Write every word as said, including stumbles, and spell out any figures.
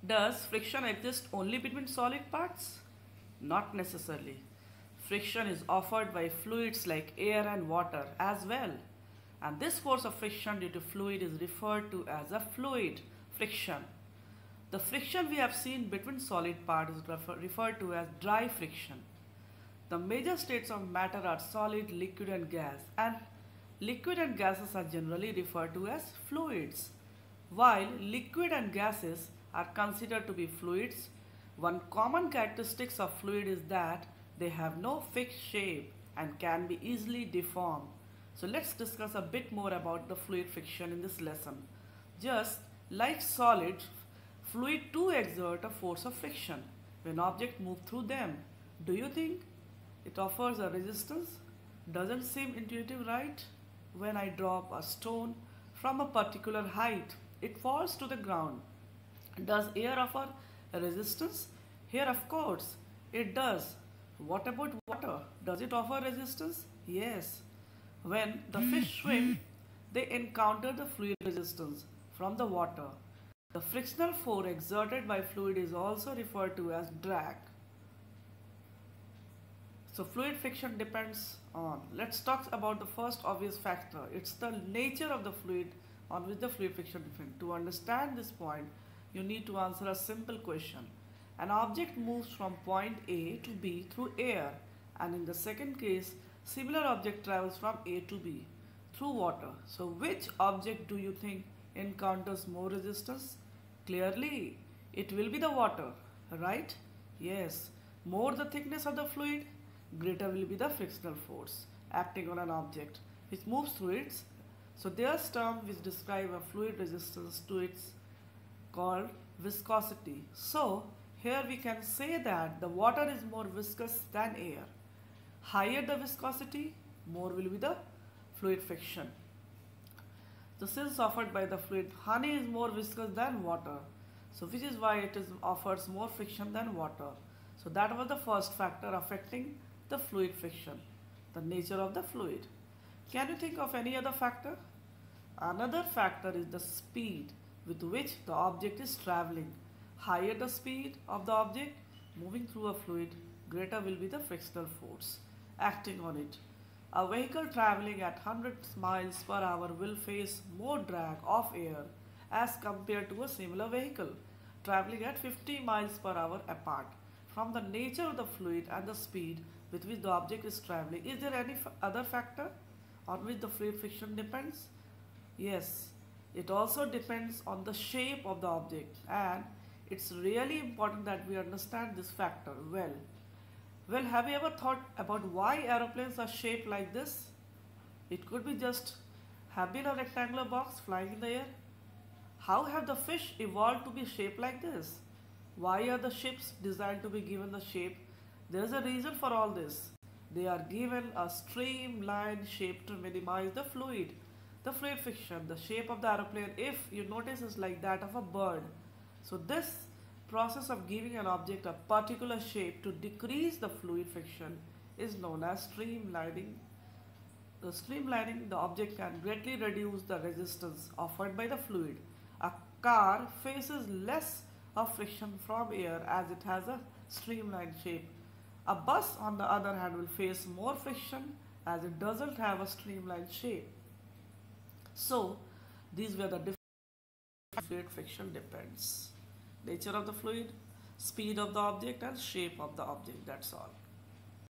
Does friction exist only between solid parts? Not necessarily. Friction is offered by fluids like air and water as well. And this force of friction due to fluid is referred to as a fluid friction. The friction we have seen between solid parts is refer referred to as dry friction. The major states of matter are solid, liquid and gas, and liquid and gases are generally referred to as fluids. While liquid and gases are considered to be fluids, one common characteristic of fluid is that they have no fixed shape and can be easily deformed. So let's discuss a bit more about the fluid friction in this lesson. Just like solids, fluid too exert a force of friction when objects move through them. Do you think it offers a resistance? Doesn't seem intuitive, right? When I drop a stone from a particular height, it falls to the ground. Does air offer a resistance? Here, of course, it does. What about water? Does it offer resistance? Yes. When the fish swim, they encounter the fluid resistance from the water. The frictional force exerted by fluid is also referred to as drag. So fluid friction depends on, let's talk about the first obvious factor. It's the nature of the fluid on which the fluid friction depends. To understand this point, you need to answer a simple question. An object moves from point A to B through air, and in the second case, similar object travels from A to B through water. So which object do you think encounters more resistance? Clearly, it will be the water, right? Yes. More the thickness of the fluid, greater will be the frictional force acting on an object which moves through it. So there's term which describe a fluid resistance to its called viscosity. So here we can say that the water is more viscous than air. Higher the viscosity, more will be the fluid friction. The since offered by the fluid, honey is more viscous than water. So which is why it is offers more friction than water. So that was the first factor affecting the fluid friction, the nature of the fluid. Can you think of any other factor? Another factor is the speed with which the object is traveling. Higher the speed of the object moving through a fluid, greater will be the frictional force acting on it. A vehicle traveling at one hundred miles per hour will face more drag of air as compared to a similar vehicle traveling at fifty miles per hour apart. From the nature of the fluid and the speed with which the object is traveling, is there any other factor on which the fluid friction depends? Yes, it also depends on the shape of the object, and it's really important that we understand this factor well. Well, have you ever thought about why aeroplanes are shaped like this? It could be just have been a rectangular box flying in the air. How have the fish evolved to be shaped like this? Why are the ships designed to be given the shape? There is a reason for all this. They are given a streamlined shape to minimize the fluid. The fluid friction, the shape of the aeroplane, if you notice, is like that of a bird. So this process of giving an object a particular shape to decrease the fluid friction is known as streamlining. The streamlining the object can greatly reduce the resistance offered by the fluid. A car faces less of friction from air as it has a streamlined shape. A bus, on the other hand, will face more friction as it doesn't have a streamlined shape. So, these were the different fluid friction depends. Nature of the fluid, speed of the object, and shape of the object. That's all.